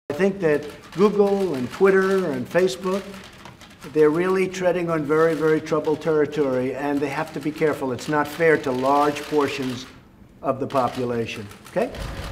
I think that Google and Twitter and Facebook, they're really treading on very, very troubled territory, and they have to be careful. It's not fair to large portions of the population. Okay?